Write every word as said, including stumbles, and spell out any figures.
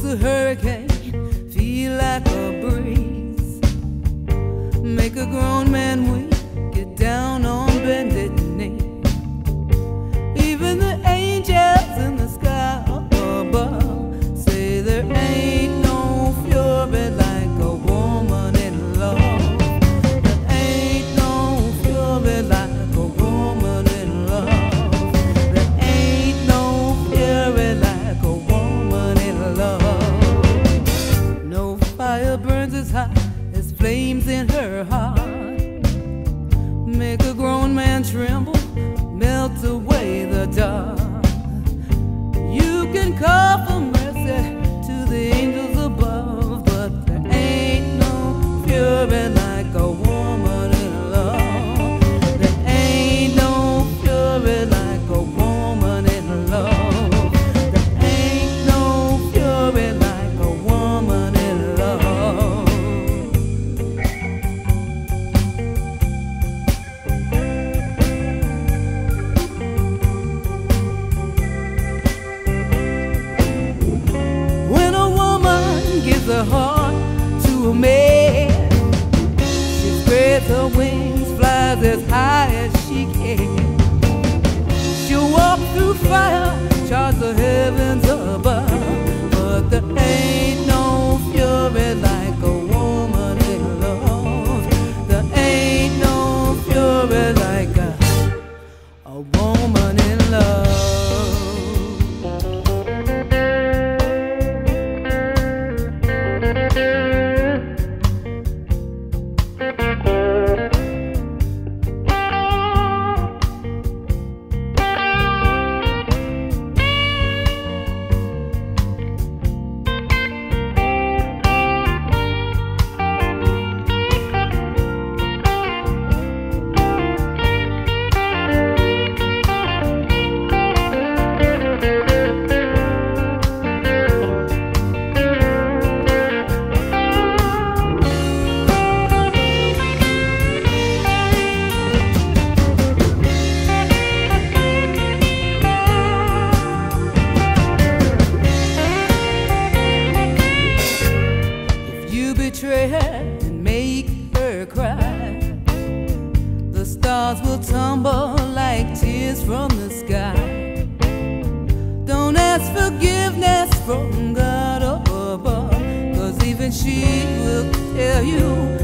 a hurricane feel like a breeze. Make a grown man weak, get down on bended knee. Even the angels in the sky above say there ain't no fury like a woman in love. There ain't no fury like a woman in love. There ain't no fury like a woman in love. No fire burns as hot as flames in her heart. Make a grown man tremble, melt away the dark. You can call for mercy to the angels above, but there ain't no fury like a woman in love. There ain't no fury like a woman in love. There ain't no fury like a woman in love. When a woman gives her heart to a man, she spreads her wings, flies as high as she can. She'll walk through fire, charge the heavens above, but there ain't no fury like a woman in love. There ain't no fury like a, a woman in love. Betray her and make her cry. The stars will tumble like tears from the sky. Don't ask forgiveness from God above, 'cause even she will tell you